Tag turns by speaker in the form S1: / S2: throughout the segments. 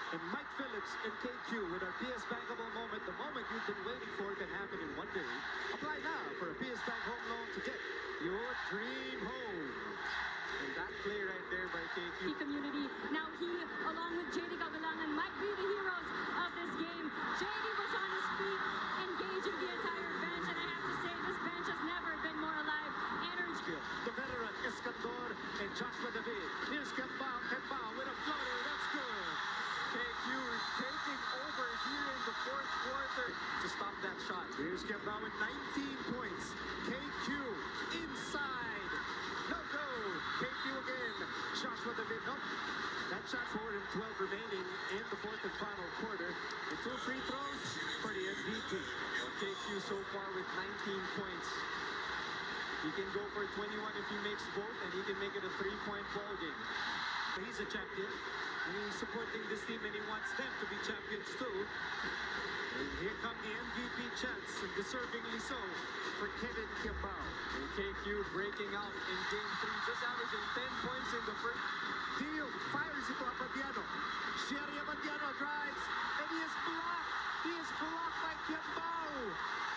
S1: And Mike Phillips and KQ with our PS Bankable moment. The moment you've been waiting for can happen in one day. Apply now for a PS Bank home loan to get your dream home. And that play right there by KQ.
S2: Community. Now he, along with JD Gavilangan, might be the heroes of this game. JD was on his feet, engaging the entire bench. And I have to say, this bench has never been more alive. Energy.
S1: The veteran Escandor and Joshua David. Here's Quiambao. Quiambao with a floater. That's good.
S3: KQ taking over here in the fourth quarter to stop that shot.
S1: Here's Quiambao with 19 points. KQ inside. No go. KQ again. Joshua David. Nope. That shot 4 and 12 remaining in the fourth and final quarter. And 2 free throws for the MVP.
S3: Well, KQ so far with 19 points. He can go for 21 if he makes both, and he can make it a 3-point ball game.
S1: He's a champion, and he's supporting this team, and he wants them to be champions too. And here come the MVP chance, and deservingly so, for Kevin Quiambao.
S3: And KQ breaking out in game 3, just averaging 10 points in the first.
S1: Dio fires it to Abadiano. Sherry Abadiano drives, and he is blocked. He is blocked by Quiambao.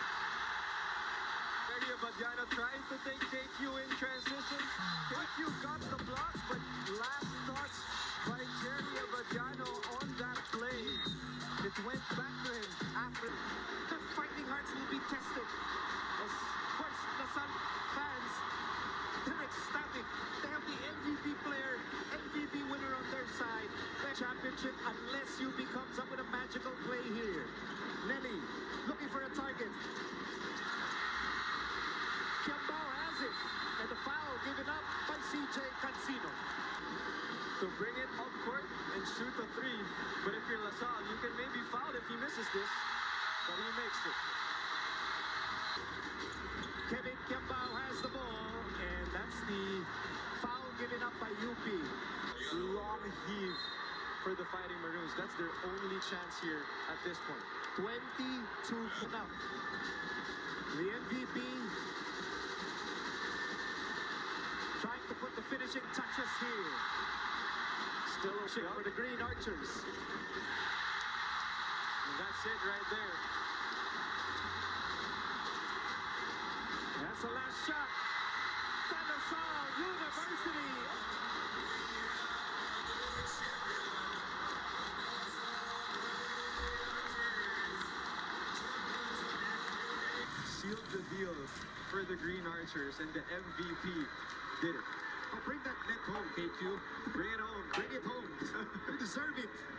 S3: Abadiano trying to take KQ in transition. KQ got the blocks, but last thoughts by Jerry Abadiano on that play. It went back to him after.
S1: The fighting hearts will be tested. As, of course, the Sun fans, they're ecstatic. They have the MVP player, MVP winner on their side. The championship, unless you comes up with a magical play here. Nelly looking for a target. Quiambao has it, and the foul given up by CJ Cancino.
S3: To bring it up court and shoot a 3, but if you're LaSalle, you can maybe foul if he misses this, but he makes it.
S1: Kevin Quiambao has the ball, and that's the foul given up by UP.
S3: Long heave for the Fighting Maroons. That's their only chance here at this point.
S1: 22 now. The MVP trying to put the finishing touches here. Still a shot for the Green Archers.
S3: And that's it right there.
S1: That's the last shot. Dinosaur University.
S3: Sealed the deal for the Green Archers, and the MVP did it.
S1: Oh, bring that net home, KQ. Bring it home. Bring it home. You deserve it.